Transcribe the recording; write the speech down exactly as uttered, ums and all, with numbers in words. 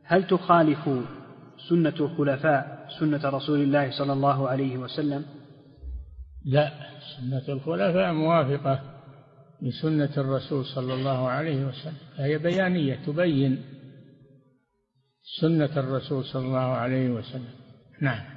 هل تخالف سنة الخلفاء سنة رسول الله صلى الله عليه وسلم؟ لا، سنة الخلفاء موافقة لسنة الرسول صلى الله عليه وسلم، هي بيانية تبين سنة الرسول صلى الله عليه وسلم. نعم.